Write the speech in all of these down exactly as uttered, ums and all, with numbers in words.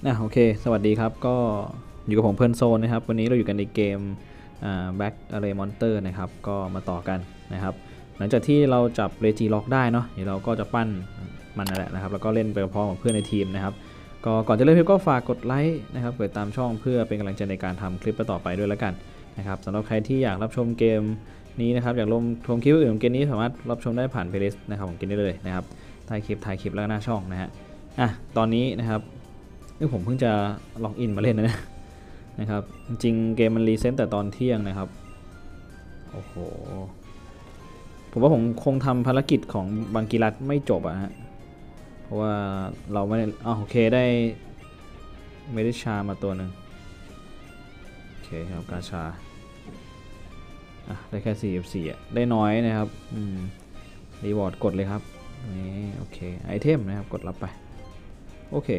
นะโอเคสวัสดีครับก็อยู่กับผมเพื่อนโซนนะครับวันนี้เราอยู่กันในเกมอ่า Back Array Monster นะครับก็มาต่อกันนะครับหลังจากที่เราจับเรจิล็อกได้เนาะเดี๋ยวเราก็จะปั้นมันนั่นแหละนะครับแล้วก็เล่นไปพร้อมกับเพื่อนในทีมนะครับก็ก่อนจะเริ่มคลิปก็ฝากกดไลค์นะครับกดตามช่องเพื่อเป็นกำลังใจในการทำคลิปต่อไปด้วยแล้วกันนะครับสำหรับใครที่อยากรับชมเกมนี้นะครับอยากลงชมคลิปอื่นของเกมนี้สามารถรับชมได้ผ่านเพลย์ลิสต์นะครับของเกมนี้เลยนะครับใต้คลิปท้ายคลิปแล้วก็หน้าช่องนะฮะอ่ะตอนนี้นะครับนี่ผมเพิ่งจะล็อกอินมาเล่นนะ นะครับจริงเกมมันรีเซ็ตแต่ตอนเที่ยงนะครับโอ้โหผมว่าผมคงทำภารกิจของบางกีรัตไม่จบอะฮะเพราะว่าเราไม่ได้อ๋อโอเคได้ไม่ได้ชามาตัวหนึ่งโอเคครับกาชาอ่ะได้แค่สี่สิบสี่อ่ะได้น้อยนะครับอืมรีวอร์ดกดเลยครับนี่โอเคไอเทมนะครับกดรับไปโอเค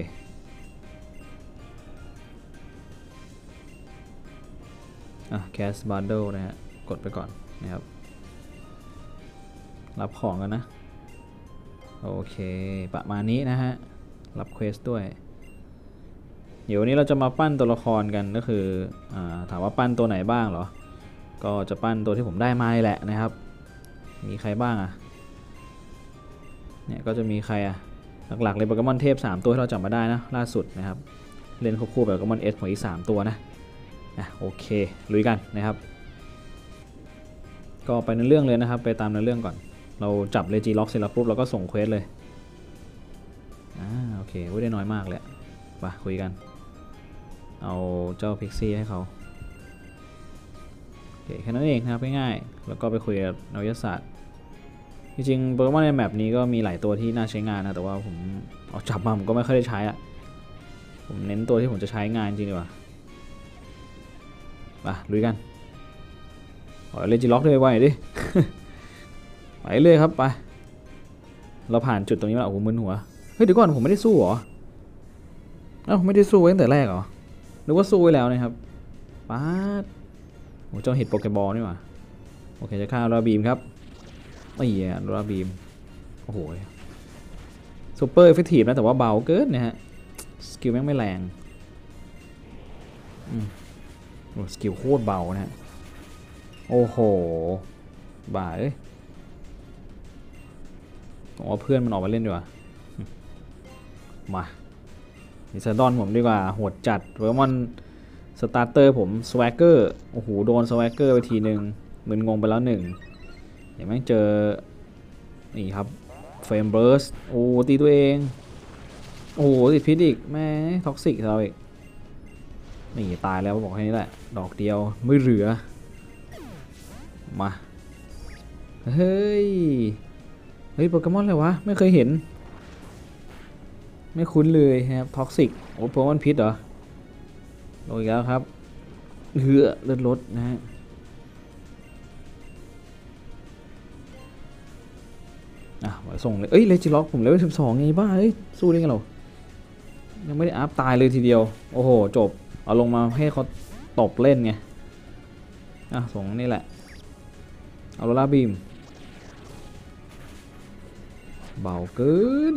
อ่ะแคสบันเดิลนะฮะกดไปก่อนนะครับรับของกันนะโอเคประมาณนี้นะฮะรับเควสด้วยเดี๋ยววันนี้เราจะมาปั้นตัวละครกันก็คืออ่าถามว่าปั้นตัวไหนบ้างเหรอก็จะปั้นตัวที่ผมได้มาแหละนะครับมีใครบ้างอ่ะเนี่ยก็จะมีใครอ่ะหลักๆเลยโปเกมอนเทพสามตัวที่เราจับมาได้นะล่าสุดนะครับเล่นคู่ๆแบบโปเกมอนเอสของอีกสามตัวนะนะโอเคลุยกันนะครับก็ไปในเรื่องเลยนะครับไปตามในเรื่องก่อนเราจับเลจิล็อกเสร็จแล้วปุ๊บเราก็ส่งเควสเลยอ่าโอเคได้น้อยมากเลยไปคุยกันเอาเจ้าพิกซี่ให้เขาโอเคแค่นั้นเองนะครับง่ายๆแล้วก็ไปคุยกับนักวิทยาศาสตร์จริงๆโปเกมอนในแมปนี้ก็มีหลายตัวที่น่าใช้งานนะแต่ว่าผมเอาจับมาผมก็ไม่ค่อยได้ใช้อะผมเน้นตัวที่ผมจะใช้งานจริงดีกว่าไปลุยกันขอเลจิล็อกด้วยไว้ดิ ไปเลยครับไปเราผ่านจุดตรงนี้แล้วโอ้โหมึนหัวเฮ้ยเดี๋ยวก่อนผมไม่ได้สู้เหรอเอ้าไม่ได้สู้ไว้ตั้งแต่แรกเหรอนึกว่าสู้ไว้แล้วนะครับป๊าดโอ้เจ้าเห็ดโปเกบอลนี่หว่าโอเคจะฆ่าราบีมครับไอ้เหี้ยราบีมโอ้โหซูเปอร์เอฟเฟกตีฟนะแต่ว่าเบาเกินนะฮะสกิลแม่งไม่แรงอืมโอ้สกิลโคตรเบานะฮะโอ้โหบ่าเอ้ยผมว่าเพื่อนมันออกมาเล่นดีกว่ามาดิซาดอนผมดีกว่าโหดจัดโปเกมอนสตาร์เตอร์ผมสวกเกอร์โอ้โหโดนสวกเกอร์ไปทีหนึ่งมึนงงไปแล้วหนึ่งเดี๋ยวแม่งเจอนี่ครับเฟรมเบิร์สโอ้ตีตัวเองโอ้โหติดพิษอีกแม่ท็อกซิกเราอีกนี่ตายแล้วบอกแค่นี้แหละดอกเดียวไม่เหลือมาเฮ้ยเฮ้ยโปเกมอนอะไรวะไม่เคยเห็นไม่คุ้นเลยครับท็อกซิกโอ้โปเกมอนพิษเหรอโดนอีกแล้วครับเหือเลือดลดนะฮะอ่ะมาส่งเลยเอ้ยเลจิล็อกผมเลเวลสิบสองไงบ้าเอ้ยสู้ได้ไงเรายังไม่ได้อัพตายเลยทีเดียวโอ้โหจบเอาลงมาให้เขาตบเล่นไงอ่ะส่งนี่แหละเอาโรล่าบีมเบาเกิน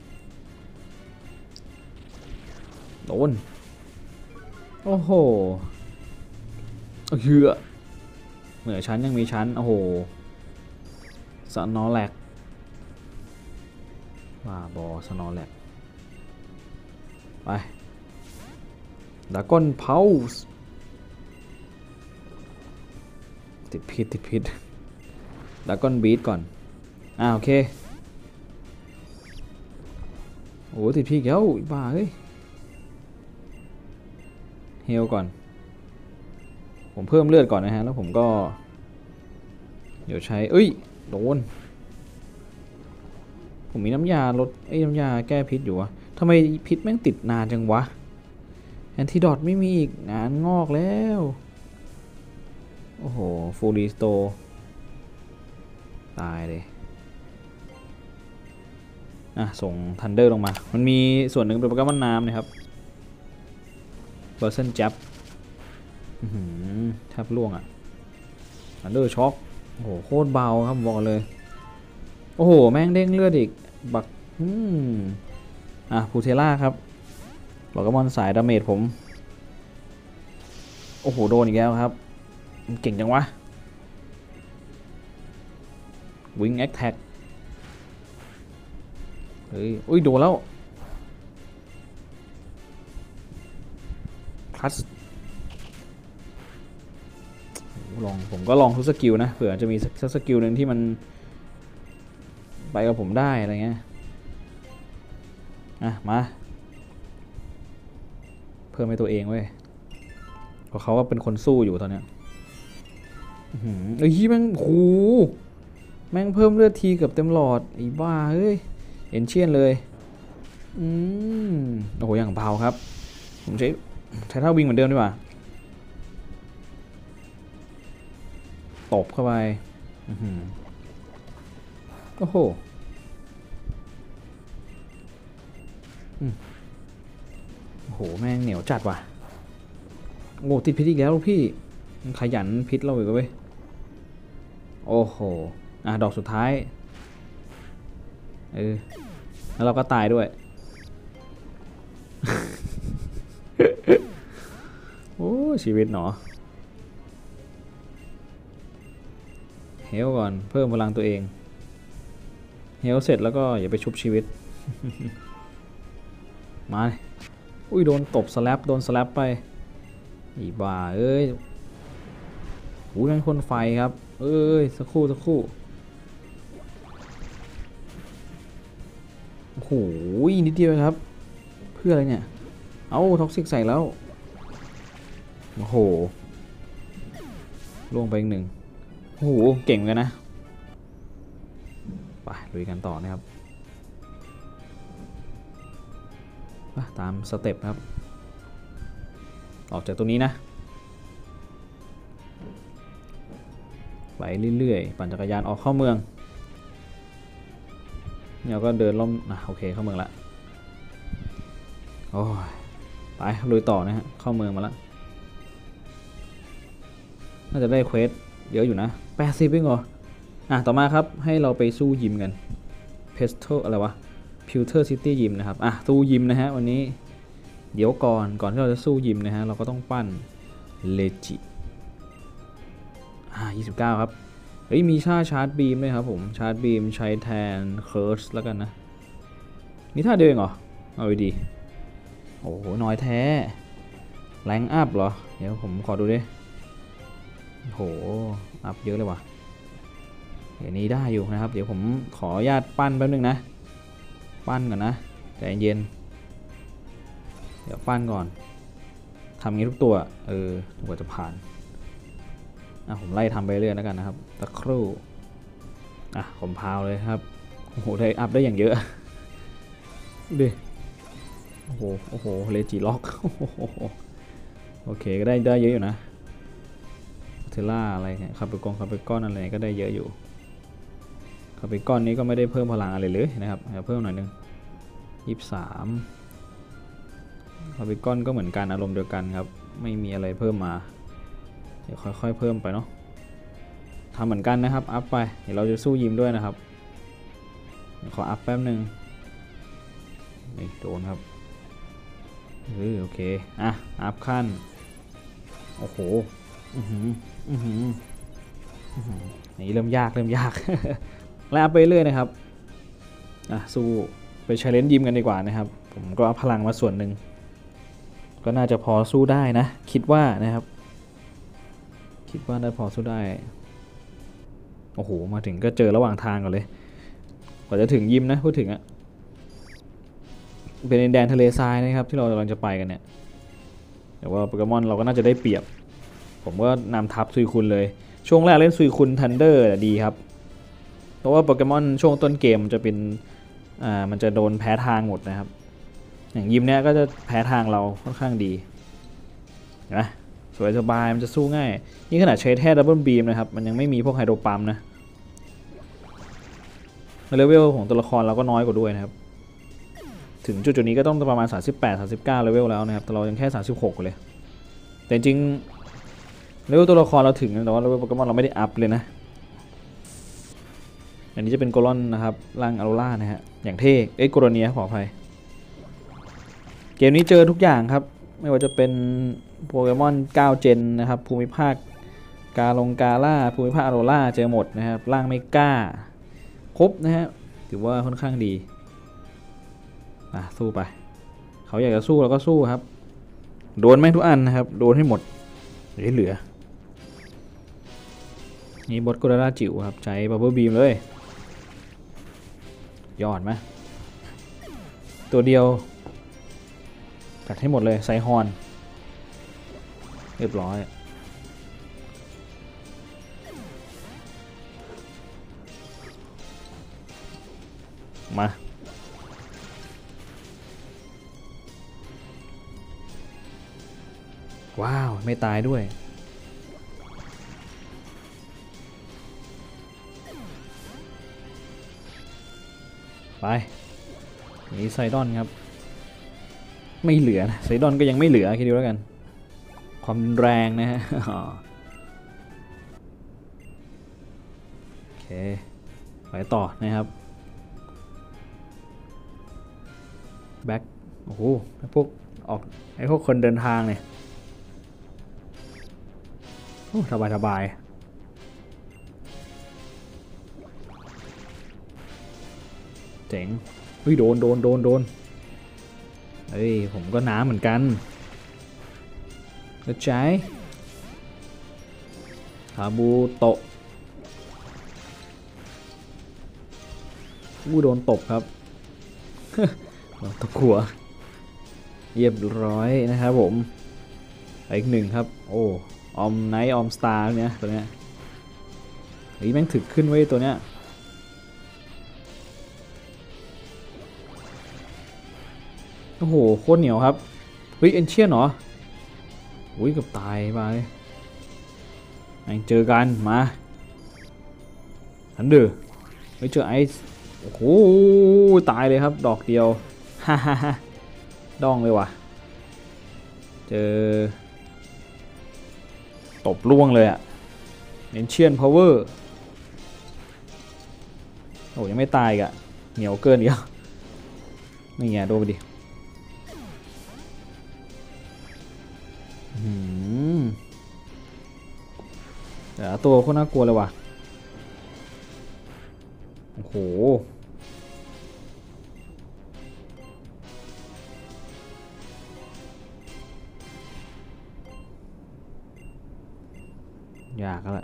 โดนโอ้โหเหือเหนือชั้นยังมีชั้นโอ้โหสนอแลกว่าบอสนอแลกไปดากอนเพาส์ติดพิษติดพิษดากอนบีทก่อนอ่าโอเคโอ้ติดพิษแล้วบ้าเฮ้ยเฮลก่อนผมเพิ่มเลือดก่อนนะฮะแล้วผมก็เดี๋ยวใช้เอ้ยโดนผมมีน้ำยาลดไอ้น้ำยาแก้พิษอยู่วะทำไมพิษแม่งติดนานจังวะแอนติดอทไม่มีอีกงานงอกแล้วโอ้โหฟูลรีสโตตายเลยอ่ะส่งทันเดอร์ลงมามันมีส่วนหนึ่งเป็นโปเกมอนน้ำนะครับเบอร์เซนจับแทบล่วงอ่ะทันเดอร์ช็อคโอ้โหโคตรเบาครับบอกเลยโอ้โหแม่งเด้งเลือดอีกบักอืมอ่ะพูเทล่าครับโปเกมอนสายดาเมจผมโอ้โหโดนอีกแล้วครับมันเก่งจังวะวิงแอคแท็กเฮ้ยอุ้ยโดนแล้วคลัสลองผมก็ลองทุกสกิลนะเผื่อจะมีสักสกิลหนึ่งที่มันไปกับผมได้อะไรเงี้ยอ่ะมาเพิ่มให้ตัวเองเว้ยเพราะเขาว่าเป็นคนสู้อยู่ตอนเนี้ยเฮ้ยแม่งโหแม่งเพิ่มเลือดทีเกือบเต็มหลอดไอ้บ้าเฮ้ยเอ็นเชียนเลยอืมโอ้โหอย่างเบาครับผมใช้ใช้ท่าวิ่งเหมือนเดิมดีกว่าตบเข้าไปโอ้โหโอ้โหแม่งเหนียวจัดว่ะโง่ติดพิษอีกแล้วพี่ขยันพิษเราอีกเว้ยโอ้โหอ่ะดอกสุดท้ายเออแล้วเราก็ตายด้วย โอ้ชีวิตหนอเฮลก่อนเพิ่มพลังตัวเองเฮลเสร็จแล้วก็อย่าไปชุบชีวิต มาอุ้ยโดนตบสแลปโดนสแลปไปอีบ้าเอ้ยหูนั่นคนไฟครับเอ้ยสักครู่สักครู่โอ้โหนิดเดียวครับเพื่ออะไรเนี่ยเอาท็อกซิกใส่แล้วโอ้โหล่วงไปอีกหนึ่งโอ้โหเก่งกันนะไปลุยกันต่อนะครับตามสเต็ปครับออกจากตรงนี้นะไปเรื่อยๆปั่นจักรยานออกเข้าเมืองเนี่ยก็เดินล้อมนะโอเคเข้าเมืองละโอ้ยไปลุยต่อนะฮะเข้าเมืองมาแล้วน่าจะได้เควสเยอะอยู่นะแปดสิบเองเหรออ่ะต่อมาครับให้เราไปสู้ยิมกันเพสโตอะไรวะพิวเทอร์ซิตี้ยิมนะครับอ่ะสู้ยิมนะฮะวันนี้เดี๋ยวก่อนก่อนที่เราจะสู้ยิมนะฮะเราก็ต้องปั้นเลจิอ่ายี่สิบเก้าครับเฮ้ยมีท่าชาร์จบีมด้วยครับผมชาร์จบีมใช้แทนเคิร์สแล้วกันนะมีท่าเดียวเองเหรอเอาดีโอ้โหน้อยแท้แรงอัพเหรอเดี๋ยวผมขอดูดิโหอัพเยอะเลยว่ะเดี๋ยวนี้ได้อยู่นะครับเดี๋ยวผมขออนุญาตปั้นแป๊บนึงนะปั้นก่อนนะใจเย็นเดี๋ยวปั้นก่อนทำงี้ทุกตัวเออทุกตัวจะผ่านอ่ะผมไล่ทำไปเรื่อยแล้วกันนะครับตะครู่อ่ะผมพาวเลยครับโอ้โหได้อัพได้อย่างเยอะดิโอ้โหโอ้โหเลจิล็อกโอเคก็ได้ได้เยอะอยู่นะเทล่าอะไรเนี่ยคาเปกอนคาเปกอนอะไรก็ได้เยอะอยู่คาเปกอนนี้ก็ไม่ได้เพิ่มพลังอะไรเลยนะครับเพิ่มหน่อยนึงยี่สิบสามคาเปกอนก็เหมือนกันอารมณ์เดียวกันครับไม่มีอะไรเพิ่มมาเดี๋ยวค่อยๆเพิ่มไปเนาะทำเหมือนกันนะครับอัพไปเดี๋ยวเราจะสู้ยิมด้วยนะครับขออัพแป๊บนึงนี่โดนครับเออโอเคอ่ะอัพขั้นโอ้โหอือหืออือหืออือหือนี่เริ่มยากเริ่มยาก แล้วอัพไปเรื่อยนะครับอ่ะสู้ไปเชลเลนจ์ยิมกันดีกว่านะครับผมก็อัพพลังมาส่วนหนึ่งก็น่าจะพอสู้ได้นะคิดว่านะครับคิดว่าได้พอสู้ได้โอ้โหมาถึงก็เจอระหว่างทางก่อนเลยกว่าจะถึงยิมนะพูดถึงอะเป็นแดนทะเลทรายนะครับที่เรากำลังจะไปกันเนี่ยแต่ว่าโปเกมอนเราก็น่าจะได้เปรียบผมก็นำทับซุยคุนเลยช่วงแรกเล่นซุยคุนทันเดอร์ดีครับเพราะว่าโปเกมอนช่วงต้นเกมจะเป็นอ่ามันจะโดนแพ้ทางหมดนะครับอย่างยิมเนี้ยก็จะแพ้ทางเราค่อนข้างดีนะสวยสบายมันจะสู้ง่ายนี่ขนาดใช้แท่ดับเบิลบีมนะครับมันยังไม่มีพวกไฮโดรปั๊มนะเลเวลของตัวละครเราก็น้อยกว่าด้วยนะครับถึงจุดๆนี้ก็ต้องประมาณสามสิบแปด สามสิบเก้าเลเวลแล้วนะครับแต่เรายังแค่สามสิบหกเลยแต่จริงเลเวลตัวละครเราถึงแต่ว่าเลเวลโปเกมอนเราไม่ได้อัพเลยนะอันนี้จะเป็นโกลอนนะครับร่างอโรล่านะฮะอย่างเท่เอ้ยโกโรเนียขออภัยเกมนี้เจอทุกอย่างครับไม่ว่าจะเป็นโปเกมอนเก้าเจนนะครับภูมิภาคกาลงกาล่าภูมิภาคอโรล่าเจอหมดนะครับร่างเมกาครบนะฮะถือว่าค่อนข้างดีอ่ะสู้ไปเขาอยากจะสู้เราก็สู้ครับโดนไม่ทุกอันนะครับโดนให้หมดเหลือนี่บอสโกราล่าจิ๋วครับใช้บับเบิ้ลบีมเลยยอดไหมตัวเดียวกัดให้หมดเลยไซฮอนเรียบร้อยมาว้าวไม่ตายด้วยไปนี่ไซดอนครับไม่เหลือนะไซดอนก็ยังไม่เหลือคิดดูแล้วกันความแรงนะฮะโอเคไปต่อนะครับแบ็คโอ้โหไอพวกออกไอพวกคนเดินทางเนี่ยโอ้สบายสบายเจ๋งเฮ้ยโดนโดนโดนโดนเฮ้ยผมก็น้ำเหมือนกันกระจายคาบูโตะอู้โดนตบครับ ตบหัวเรียบร้อยนะครับผมอีกหนึ่งครับโอ้ออมไนท์ออมสตาร์เนี้ยตัวเนี้ยเฮ้ยแม่งถึกขึ้นไว้ตัวเนี้ยโอ้โหโคตรเหนียวครับเฮ้ยเอนเชียนเหรออุ้ยเกือบตายไปแม่งเจอกันมาทันเดอร์ไม่เจอไอซ์โอ้โหตายเลยครับดอกเดียวฮ่าฮ่าฮ่าดองเลยว่ะเจอตบล่วงเลยอะเอนเชียนพาวเวอร์โอ้ยังไม่ตายอีกอะเหนียวเกินอีกนี่ไงโดนไปดิแต่ตัวโคตรน่ากลัวเลยว่ะโอ้โหยากแล้วแหละ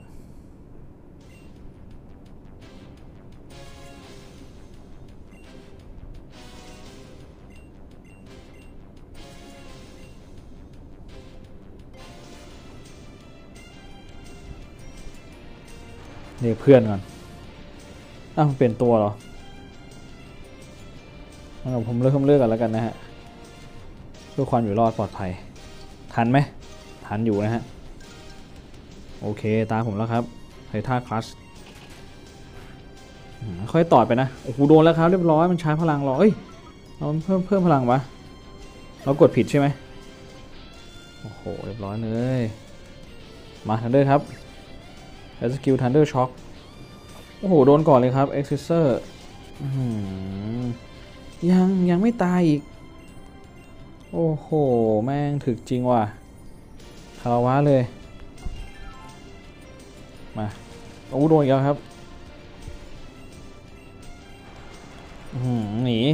เรียกเพื่อนก่อนอ้าวเปลี่ยนตัวเหรองั้นผมเลือกผมเลือกกันแล้วกันนะฮะเพื่อความอยู่รอดปลอดภัยทันไหมทันอยู่นะฮะโอเคตามผมแล้วครับไทท่าคลัชค่อยต่อยไปนะโอ้โหโดนแล้วครับเรียบร้อยมันใช้พลังรอเอ้ยเราเพิ่มเพิ่มพลังวะเรากดผิดใช่ไหมโอ้โหเรียบร้อยเลยมาทันเดอร์ครับแล้วสกิลทันเดอร์ช็อคโอ้โหโดนก่อนเลยครับเอ็กซิเซอร์ยังยังไม่ตายอีกโอ้โหแม่งถึกจริงว่ะคาราวะเลยมาโอ้โดนอีกแล้วครับหนี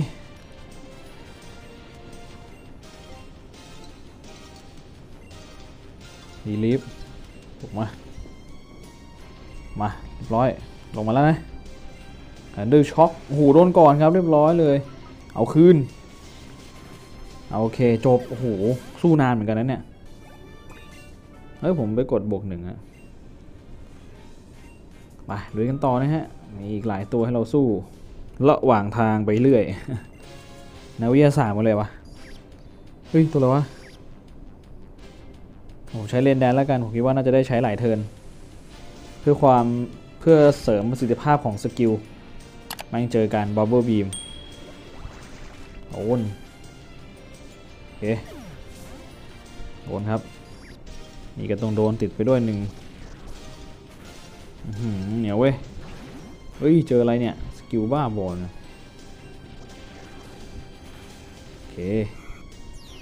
ดีลิฟถูกมามาเรียบร้อยลงมาแล้วนะทันเดอร์ช็อคโอ้โหโดนก่อนครับเรียบร้อยเลยเอาคืนโอเคจบโอ้โหสู้นานเหมือนกันนะเนี่ยเฮ้ยผมไปกดบวกหนึ่งอะไปลุยกันต่อนะฮะมีอีกหลายตัวให้เราสู้ระหว่างทางไปเรื่อยนักวิทยาศาสตร์มาเลยวะเฮ้ยตัวอะไรวะโอ้ใช้เลนแดนแล้วกันผมคิดว่าน่าจะได้ใช้หลายเทิร์นเพื่อความเพื่อเสริมประสิทธิภาพของสกิลมาเจอกันบับเบิลบีมโอนโอเคโอนครับนี่ก็ต้องโดนติดไปด้วยหนึ่งเหนียวเว้ยเฮ้ยเจออะไรเนี่ยสกิลบ้าบอลโอเค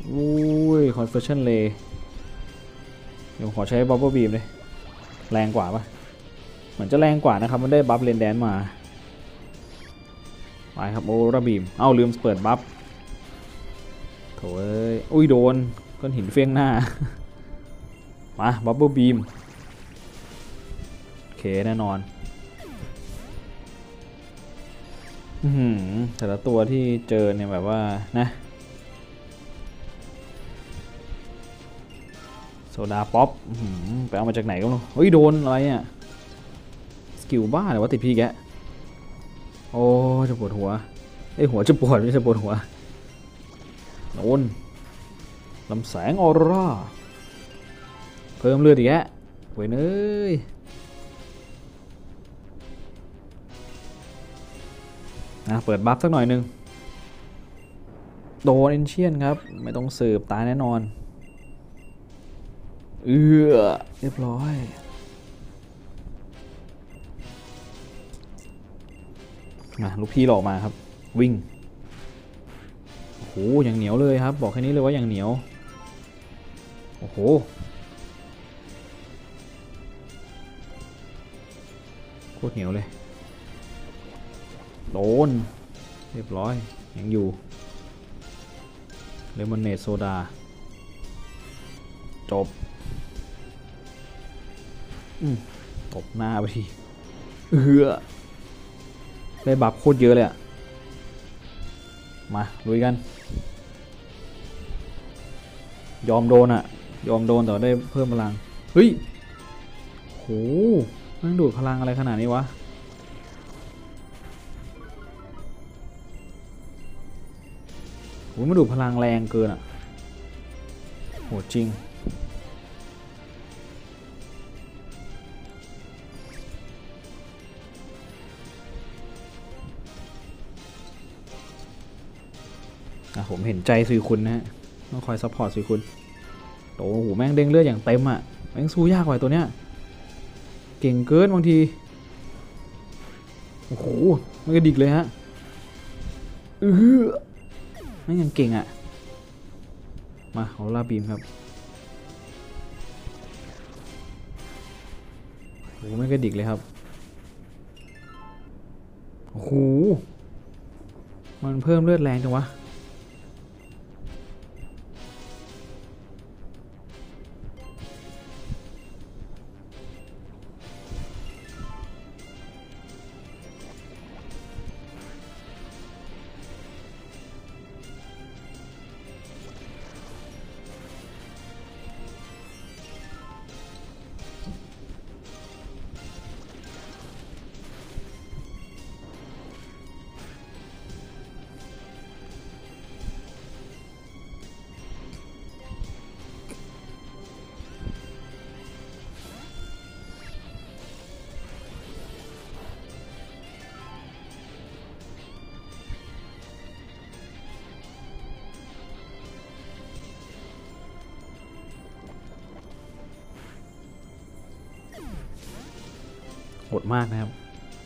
อุ้ย Conversion Ray เดี๋ยวขอใช้ Bubble Beam เลยแรงกว่าปะเหมือนจะแรงกว่านะครับมันได้บัฟเลนแดนมาไปครับโอราบีมเอ้าลืมเปิดบัฟโถ่เอ้ยอุ้ยโดนก้อนหินเฟี้ยงหน้ามาบับเบิลบีมโอเคแน่นอนอืมแต่ละตัวที่เจอเนี่ยแบบว่านะโซดาป๊อปไปเอามาจากไหนก็ไม่รู้เฮ้ยโดนอะไรเนี่ยสกิลบ้าหรือว่าติดพี่แกโอ้จะปวดหัวไอหัวจะปวดไม่ใช่ปวดหัวโดนลำแสงออร่าเพิ่มเลือดอีกแกเว้ยเนยนะเปิดบัฟสักหน่อยนึงโดนเอนเชียนครับไม่ต้องสืบตายแน่นอนเอือเรียบร้อยมาลูกพี่หลอกมาครับวิ่งโอ้โหอย่างเหนียวเลยครับบอกแค่นี้เลยว่าอย่างเหนียวโอ้โหโคตรเหนียวเลยโดนเรียบร้อยยังอยู่เลมอนเนดโซดาจบตบหน้าไปทีเออได้บัฟโคตรเยอะเลยอะมาลุยกันยอมโดนอะยอมโดนแต่ได้เพิ่มพลังเฮ้ยโหมันดูดพลังอะไรขนาดนี้วะโหมันดูดพลังแรงเกินอะโหจริงผมเห็นใจซุยคุณนะฮะต้องคอยซัพพอร์ตซุยคุณโอ้โหแม่งเด้งเลือดอย่างเต็มอ่ะแม่งสู้ยากกว่าตัวเนี้ยเก่งเกินบางทีโอ้โหมันกระดิกเลยฮะเออแม่งยังเก่งอ่ะมาเอาลาบีมครับโอ้โหไม่กระดิกเลยครับโอ้โหมันเพิ่มเลือดแรงจังวะโหดมากนะครับ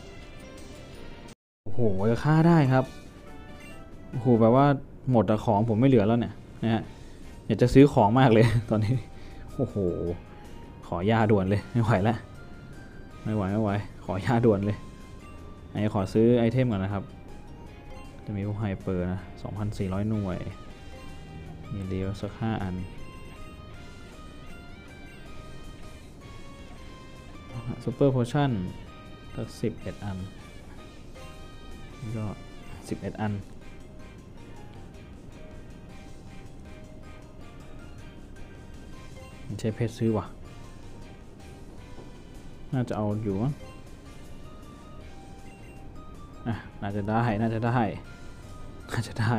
โอ้โหจะฆ่าได้ครับโอ้โหแบบว่าหมดแต่ของผมไม่เหลือแล้วเนี่ยนะฮะอยากจะซื้อของมากเลยตอนนี้โอ้โหขอยาด่วนเลยไม่ไหวแล้วไม่ไหวไม่ไหวขอยาด่วนเลยอันนี้ขอซื้อไอเทมก่อนนะครับจะมีพวกไฮเปอร์นะ สองพันสี่ร้อย หน่วยมีเดียวสักห้าอันซูเปอร์โพชั่นสักสิบเอ็ดอันนี่ก็สิบเอ็ดอันมันใช้เพชรซื้อวะน่าจะเอาอยู่มั้งอ่ะน่าจะได้น่าจะได้น่าจะได้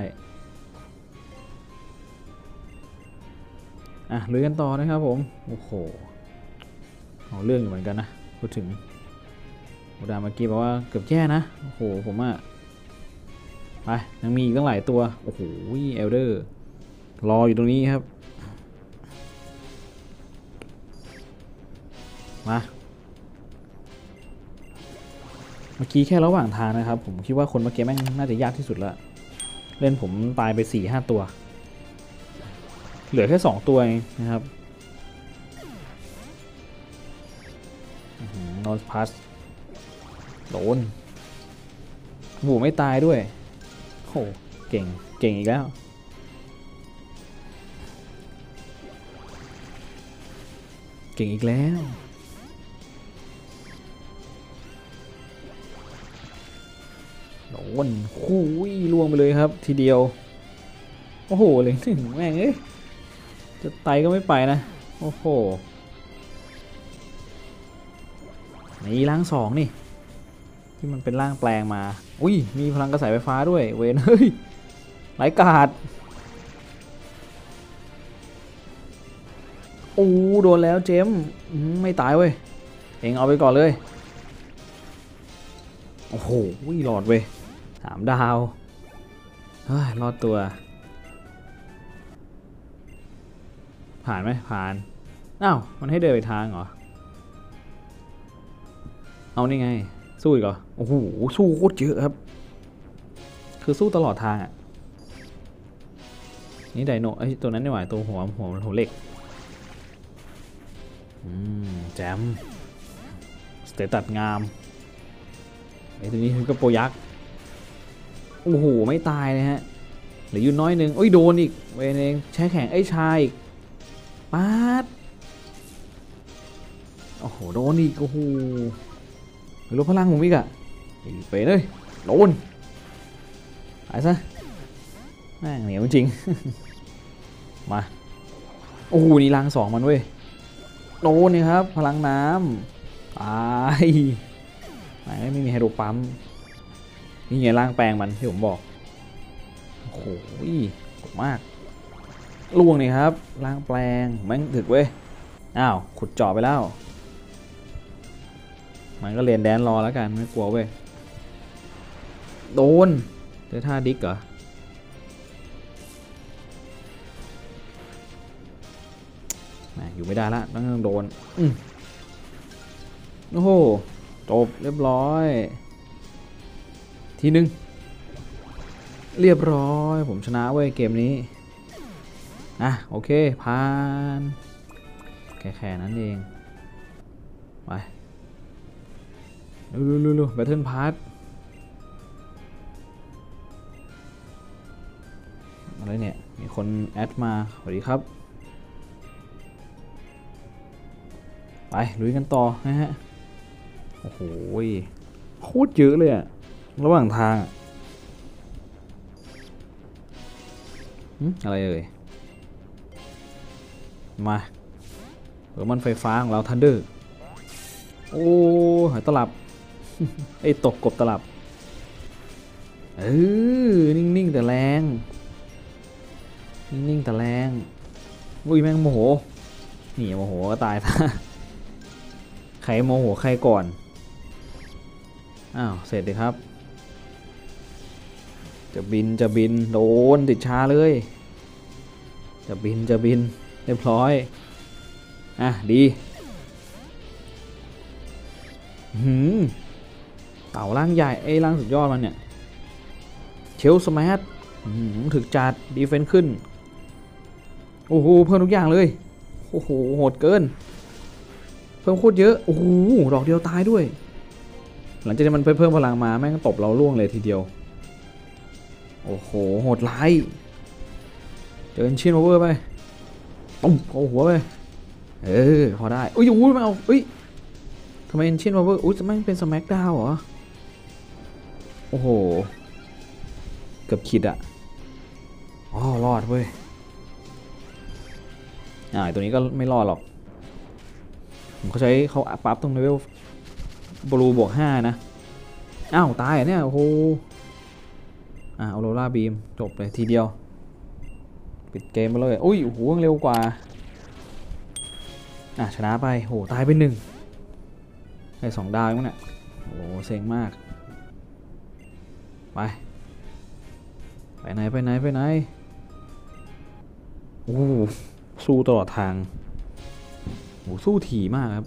อ่ะลุยกันต่อนะครับผมโอ้โหเอาเรื่องอยู่เหมือนกันนะพูดถึงโอดาเมื่อกี้บอกว่าเกือบแย่นะโอ้โหผมอะไปยังมีอีกตั้งหลายตัวโอ้โหเอลเดอร์รออยู่ตรงนี้ครับมาเมื่อกี้แค่ระหว่างทางนะครับผมคิดว่าคนเมื่อกี้แม่งน่าจะยากที่สุดแล้วเล่นผมตายไป สี่ห้า ตัวเหลือแค่สองตัวเองนะครับโนสพัสโดนหมูไม่ตายด้วยโหเก่งเก่งอีกแล้วเก่งอีกแล้วโดนคู่ยล่วงไปเลยครับทีเดียวโอ้โหเหลือถึงแม่งเอ้ยจะไตก็ไม่ไปนะโอ้โหนี่ร่างสองนี่ที่มันเป็นร่างแปลงมาอุ้ยมีพลังกระแสไฟฟ้าด้วยเวนเฮ้ยไร้กาดโอ้โดนแล้วเจมไม่ตายเว้ยเองเอาไปก่อนเลยโอ้โหหลอดเว้ยสามดาวเฮ้ยรอดตัวผ่านไหมผ่านอ้าวมันให้เดินไปทางเหรอเอานี่ไงสู้อีกเหรอโอ้โหสู้โคตรเยอะครับคือสู้ตลอดทางอ่ะนี่ไดโนไอ้ตัวนั้นนี่หว่าตัวหัวหัวหัวเหล็กอืมแจมสเตตัสงามไอ้ตัวนี้คือกระโปยักษ์โอ้โหไม่ตายเลยฮะเหลืออยู่น้อยนึงโอ้ยโดนอีกเวนเองใช้แข่งไอ้ชายอีกป๊าดโอ้โหโดนอีกโอ้โหลดพลังผมอีกอะอีกไปเลยโดนหายซะแม่งเหนียวจริง มาโอ้โหนี่รังสองมันเว้ยโดนนี่ครับพลังน้ำตายไม่มีไฮโดรปั๊มนี่ไงร่างแปลงมันที่ผมบอกโอ้โหมากล่วงนี่ครับร่างแปลงแม่งถึกเว้ยอ้าวขุดเจาะไปแล้วมันก็เรียนแดนรอแล้วกันไม่กลัวเว้ยโดนเจอท่าดิกเหรออยู่ไม่ได้ละต้องโดนโอ้โหจบเรียบร้อยทีนึงเรียบร้อยผมชนะเว้ยเกมนี้อ่ะโอเคผ่านแค่แค่นั้นเองไปลุลุลุแบทเทิลพาร์ทอะไรเนี่ยมีคนแอดมาสวัสดีครับไปลุยกันต่อนะฮะโอ้โหโคตรเยอะเลยอะระหว่างทางอะไรเอ่ยมาเปิดมันไฟฟ้าของเราทันเดอร์โอ้หายตลับไอ้ตกกบตลับเออนิ่งๆแต่แรงนิ่งๆแต่แรงอุ้ยแม่งโมโหนี่โมโหก็ตายท่าใครโมโหใครก่อนอ้าวเสร็จเลยครับจะบินจะบินโดนติดช้าเลยจะบินจะบินเรียบร้อยอ่ะดีหืมเต่าร่างใหญ่ไอ้ร่างสุดยอดมันเนี่ยเชลสแมทถึกจัดดีเฟนซ์ขึ้นโอ้โหเพิ่มทุกอย่างเลยโอ้โหโหดเกินเพิ่มโคตรเยอะโอ้โหดอกเดียวตายด้วยหลังจากที่มันเพิ่มพลังมาแม่งตบเราล่วงเลยทีเดียวโอ้โหโหดร้ายเจอชินโอเวอร์ไปปุ๊บเอาหัวไปเออพอได้อุ้ยอุ้ยมาเอาอุ้ยทำไมชินโอเวอร์อุ้ยจะไม่เป็นสแมกดาวเหรอโอ้โหเกือบขีดอ่ะอ๋อรอดเว้ยอ่าตัวนี้ก็ไม่รอดหรอกผมเขาใช้เขาปั๊บตรงเลเวลบลูบวกห้านะอ้าวตายอ่ะเนี่ยโอ้โหอ่าออโรราบีมจบเลยทีเดียวปิดเกมไปเลยอุ้ยโอ้โหเร็วกว่าอ่ะชนะไปโหตายไปหนึ่งได้สองดาวมั้งเนี่ยโอ้เซ็งมากไปไปไหนไปไหนไปไหนโอ้สู้ตลอดทางโอ้สู้ถี่มากครับ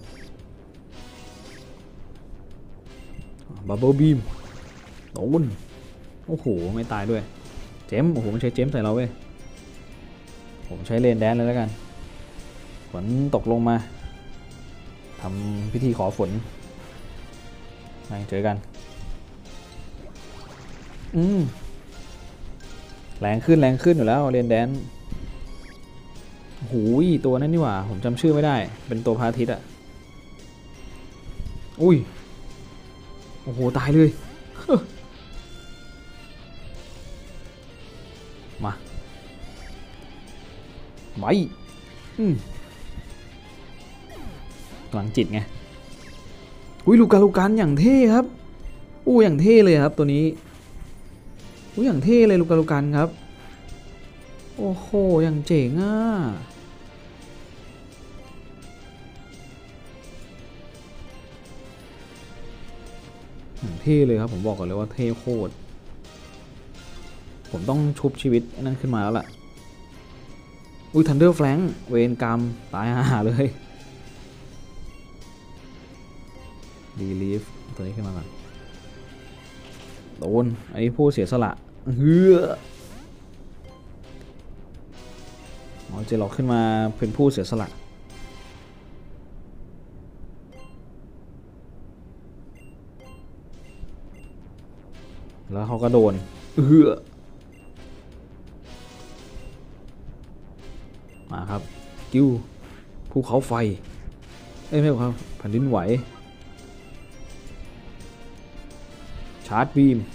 บับเบิ้ลบีมโดนโอ้โหไม่ตายด้วยเจมโอ้โหมันใช้เจมใส่เราเว้ยโอผมใช้เลนแดนเลยแล้วกันฝนตกลงมาทำพิธีขอฝนไปเจอกันอืมแรงขึ้นแรงขึ้นอยู่แล้วเลนแดนหูยตัวนั้นนี่หว่าผมจำชื่อไม่ได้เป็นตัวพระอาทิตย์อ่ะอุ้ยโอ้โหตายเลยมาไว้อืมหลังจิตไงอุ้ยลูกาลูกันอย่างเท่ครับอู้อย่างเท่เลยครับตัวนี้อู้อย่างเท่เลยลูกาลูกันครับโอ้โหอย่างเจ๋งอ่ะอย่างเท่เลยครับผมบอกก่อนเลยว่าเท่โคตรผมต้องชุบชีวิตนั่นขึ้นมาแล้วล่ะอุ้ยทันเดอร์แฟลงเวนกรรมตายห่าเลยดีลีฟตัวนี้ขึ้นมาก่อนโดนไอ้ผู้เสียสละเฮืออ๋อเจล็อกขึ้นมาเป็นผู้เสียสละแล้วเขาก็โดนเฮือมาครับกิ้วภูเขาไฟเอ้ยไม่ครับแผ่นดินไหวชาร์จบีม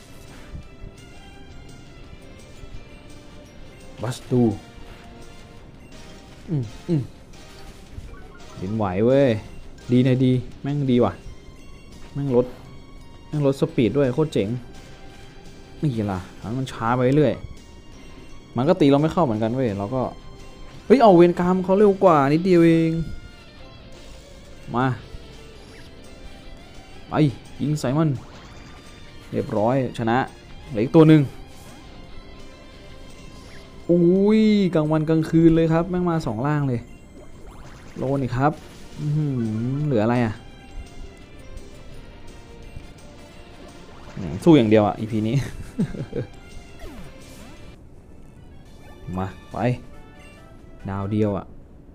บัสตูอืมอืมดินไหวเว้ยดีนะดีแม่งดีว่ะแม่งลดแม่งลดสปีดด้วยโคตรเจ๋งนี่ล่ะมันช้าไปเรื่อยมันก็ตีเราไม่เข้าเหมือนกันเว้ยเราก็เฮ้ยเอาเวนกรรมเขาเร็วกว่านิดเดียวเองมาไปยิงใส่มันเรียบร้อยชนะเหลืออีกตัวหนึ่งอุ้ยกลางวันกลางคืนเลยครับแม่งมาสองล่างเลยโลนี่ครับเหลืออะไรอ่ะสู้อย่างเดียวอ่ะ อี พี นี้ มาไปดาวเดียวอ่ะ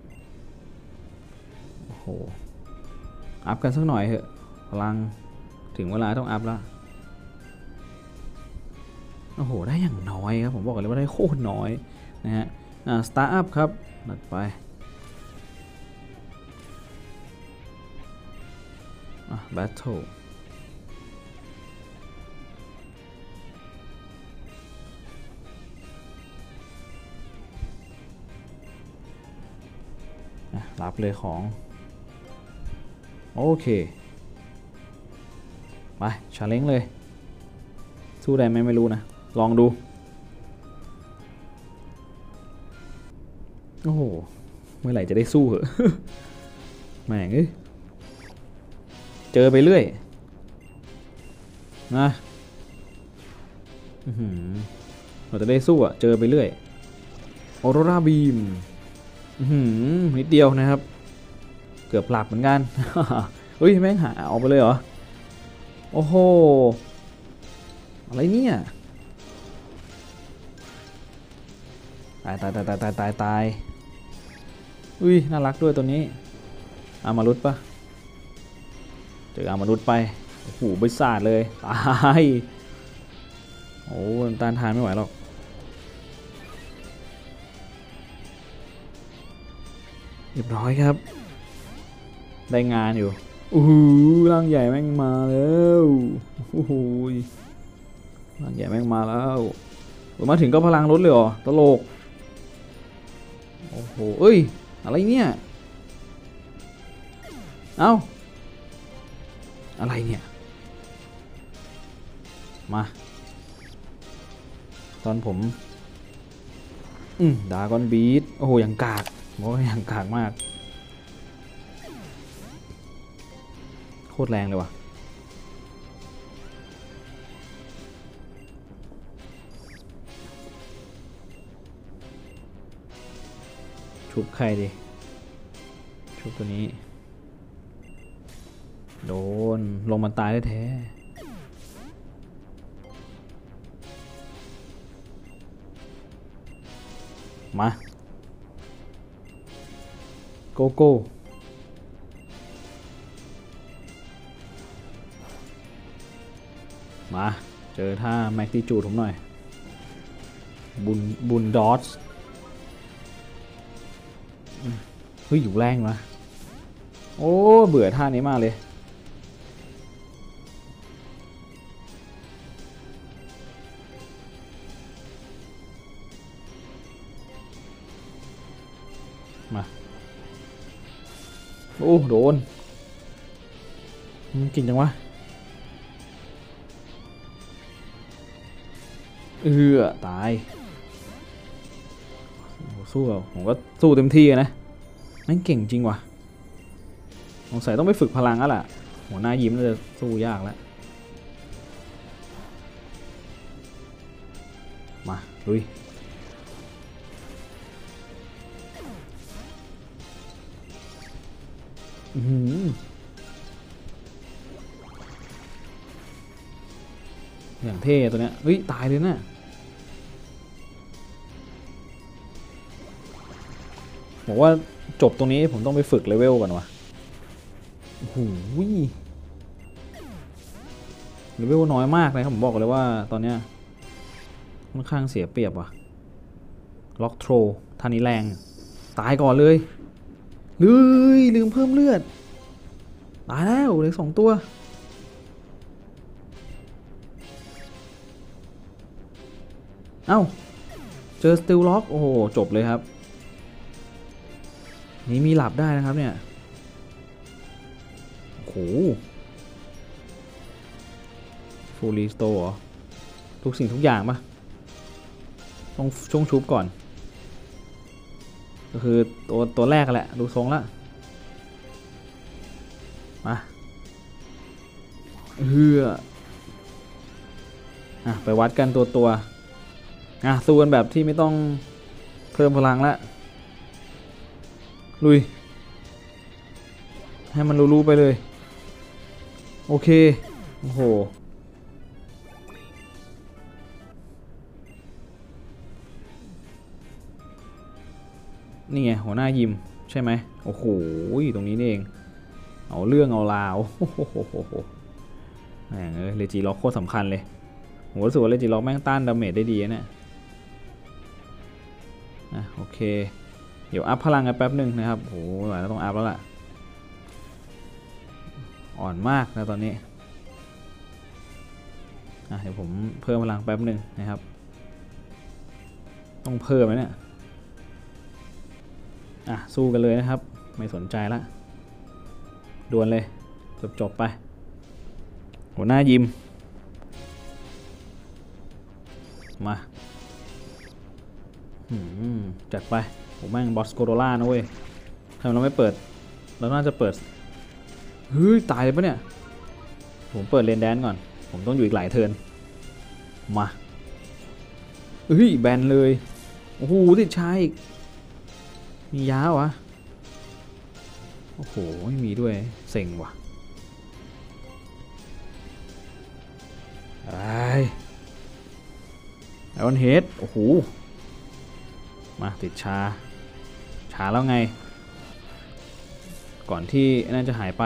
โอ้โหอัพกันสักหน่อยเถอะพลังถึงเวลาต้องอัพแล้วโอ้โหได้อย่างน้อยครับผมบอกเลยว่าได้โคตรน้อยนะฮะอ่าสตาร์อัพครับนัดไปอ่ะแบทเทิลรับเลยของโอเคไปชาเลนจ์เลยสู้ได้ไหมไม่รู้นะลองดูโอ้โหเมื่อไหร่จะได้สู้เหรอ แม่งเอ้ยเจอไปเรื่อยนะเราจะได้สู้อ่ะเจอไปเรื่อยออโรราบีมนิดเดียวนะครับเกือบหลับเหมือนกัน เฮ้ยแม่งหาออกไปเลยเหรอโอ้โหอะไรเนี่ยตายตายตายตายตายตายตายอุ้ยน่ารักด้วยตัวนี้อามารุดปะเจออามารุดไปโอ้โหบริษัทเลยตายโอ้ต้านทานไม่ไหวหรอกเรียบร้อยครับได้งานอยู่อู้หูร่างใหญ่แม่งมาแล้วโอ้โหร่างใหญ่แม่งมาแล้วมาถึงก็พลังลดเลยเหรอตลกโอ้โหเอ้ยอะไรเนี่ยเอ้าอะไรเนี่ยมาตอนผมอืมดากอนบีทโอ้โหอย่างกากโอ้ยอย่างกากมากโคตรแรงเลยว่ะชุบใครดิชุบตัวนี้โดนลงมันตายได้แท้มาโกโก้มาเจอท่าแม็กติจูดผมหน่อยบุญบุญดอสเฮ้ยอยู่แรงนะโอ้เบื่อท่านี้มากเลยมาโอ้โดนกินจังวะเออตายสู้เราผมก็สู้เต็มที่นะนั่นเก่งจริงว่ะสงสัยต้องไปฝึกพลังแล้วล่ะหัวหน้ายิ้มน่าจะสู้ยากแล้วมาลุยอย่างเท่ตัวเนี้ยเฮ้ยตายเลยนะบอกว่าจบตรงนี้ผมต้องไปฝึกเลเวลก่อนวะโอ้โหเลเวลน้อยมากนะครับผมบอกเลยว่าตอนเนี้ยค่อนข้างเสียเปรียบว่ะล็อกโทรท่านี้แรงตายก่อนเลยเลยลืมเพิ่มเลือดตายแล้วเหลือสองตัวเอ้าเจอสติลล็อกโอ้โหจบเลยครับนี่มีหลับได้นะครับเนี่ยโอ้โหฟูลรีสโตร์ทุกสิ่งทุกอย่างปะต้องช่วงชุบก่อนก็คือตัวตัวแรกแหละดูทรงละมาเฮืออ่ะไปวัดกันตัวตัวอ่ะสู้กันแบบที่ไม่ต้องเพิ่มพลังละลุยให้มันรู้ๆไปเลยโอเคโอ้โหนี่ไงหัวหน้ายิมใช่ไหมโอ้โหตรงนี้นี่เองเอาเรื่องเอาราวโอ้โหแม่งเอ้ยเรจิล็อกโคตรสำคัญเลยผมรู้สึกว่าเรจิล็อกแม่งต้านดาเมจได้ดีนะเนี่ยอ่ะโอเคเดี๋ยวอัพพลังกันแป๊บหนึ่งนะครับโอ้โหหลายแล้วต้องอัพแล้วล่ะอ่อนมากนะตอนนี้อ่ะเดี๋ยวผมเพิ่มพลังแป๊บหนึ่งนะครับต้องเพิ่มไหมเนี่ยอ่ะสู้กันเลยนะครับไม่สนใจละดวลเลยจบจบไปหัวหน้ายิมมาจัดไปผมแม่งบอสโกโดล่านะเว้ยทำไมเราไม่เปิดเราน่าจะเปิดเฮ้ยตายเลยปะเนี่ยผมเปิดเลนแดนก่อนผมต้องอยู่อีกหลายเทิร์นมาเฮ้ยแบนเลยโอ้โหติดชายอีกมียาวะโอ้โหไม่มีด้วยเซ็งว่ะไอ้ไอออนเฮดโอ้โหมาติดชาชาแล้วไงก่อนที่นั่นจะหายไป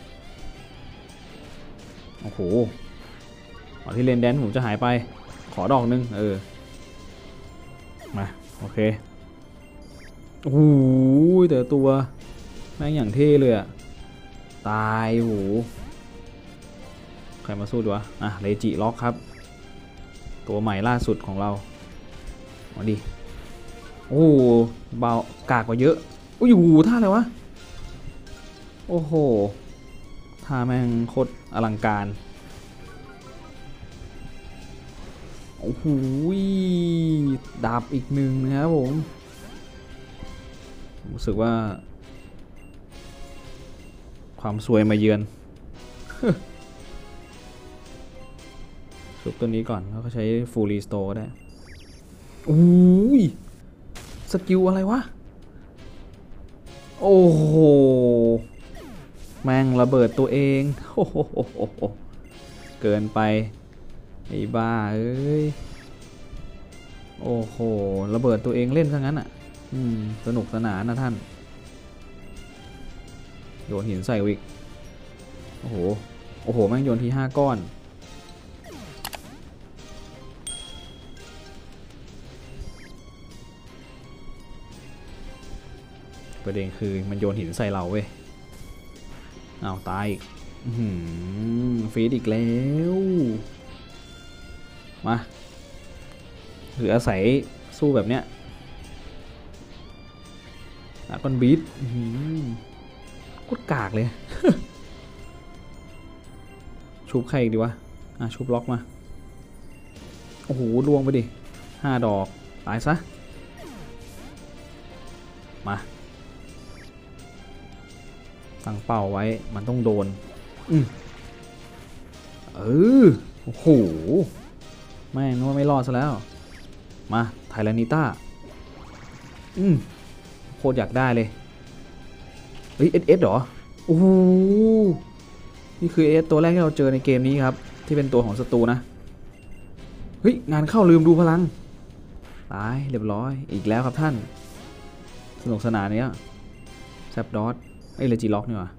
โอ้โหก่อนที่เลนแดนผมจะหายไปขอดอกนึงเออมาโอเคโอ้โหแต่ตัวแม่งอย่างเท่เลยอะตายโอ้โหใครมาสู้ดูวะอ่ะเรจิล็อกครับตัวใหม่ล่าสุดของเรามาดิโอ้เบากากกว่าเยอะโอ้ยอยู่ท่าอะไรวะโอ้โหท่าแม่งโคตรอลังการโอ้โหดาบอีกหนึ่งนะครับผมรู้สึกว่าความสวยมาเยือนสุดตัวนี้ก่อนแล้วก็ใช้ฟูลรีสโตร์ก็ได้โอ้ยสกิลอะไรวะโอ้โหแม่งระเบิดตัวเองโอ้โหเกินไปไอ้บ้าเอ้ยโอ้โหระเบิดตัวเองเล่นซะงั้นอ่ะอืมสนุกสนานนะท่านโยนหินใส่อีกโอ้โหโอ้โหแม่งโยนทีห้าก้อนประเด็นคือมันโยนหินใส่เราเว้ยอ้าวตายอีกฟีดอีกแล้วมาหรืออาศัยสู้แบบเนี้ยอาก้อนบีทโคตรกากเลย ชุบใครอีกดีวะอ่ะชุบล็อกมาโอ้โหลวงไปดิห้าดอกตายซะมาตั้งเป้าไว้มันต้องโดนอืมเออโอ้โหแม่งนึกว่าไม่รอดซะแล้วมาไทแรนิต้าอืมโคตรอยากได้เลยเฮ้ยเอสเอสเหรอโอ้โหนี่คือเอสตัวแรกที่เราเจอในเกมนี้ครับที่เป็นตัวของศัตรูนะเฮ้ยงานเข้าลืมดูพลังตายเรียบร้อยอีกแล้วครับท่านสนุกสนานเนี้ยแซบดอทไอ้เลจิล็อกนี่วะ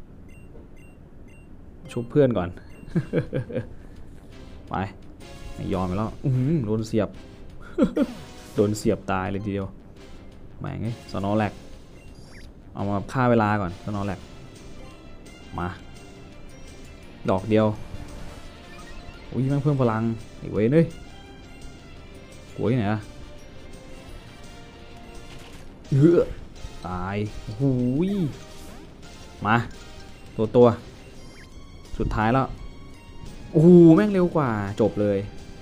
ชุบเพื่อนก่อน ไปไม่ยอมไปแล้วโดนเสียบ โดนเสียบตายเลยทีเดียวแหม่งไอ้สโนว์แลกเอามาฆ่าเวลาก่อนสโนว์แลกมาดอกเดียวอุ้ยแม่งเพิ่มพลังอีกเว้ยเฮ้ยโว้ยไหนอะเฮ้อตายหูยมาตัวตัวสุดท้ายแล้วโอ้โหแม่งเร็วกว่าจบเลย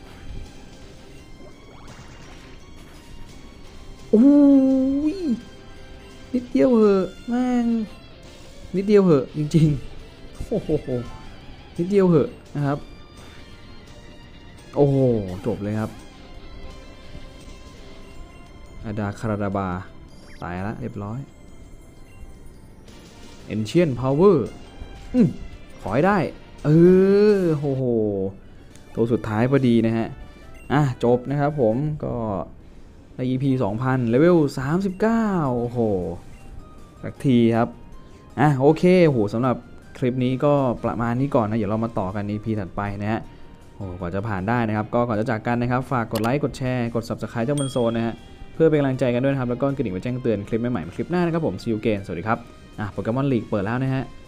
โอ้ยนิดเดียวเหอะแม่งนิดเดียวเหอะจริงๆโอ้โหนิดเดียวเหอะนะครับโอ้โหจบเลยครับอาดาคาราดาบาตายแล้วเรียบร้อย Ancient Power อืมขอให้ได้เออโอ้โหตัวสุดท้ายพอดีนะฮะอ่ะจบนะครับผมก็ใน อี พี สองพันเลเวลสามสิบเก้าโอ้โหสักทีครับอ่ะโอเคโหสำหรับคลิปนี้ก็ประมาณนี้ก่อนนะเดี๋ยวเรามาต่อกัน อี พี ถัดไปนะฮะโอ้กว่าจะผ่านได้นะครับก็ก่อนจะจากกันนะครับฝากกดไลค์กดแชร์กด ซับสไครบ์ เจ้าบนโซนนะฮะเพื่อเป็นกำลังใจกันด้วยนะครับแล้วก็กระดิ่งไว้แจ้งเตือนคลิปใหม่ๆคลิปหน้านะครับผมซีอูเกนสวัสดีครับอ่ะโปเกมอนลีกเปิดแล้วนะฮะ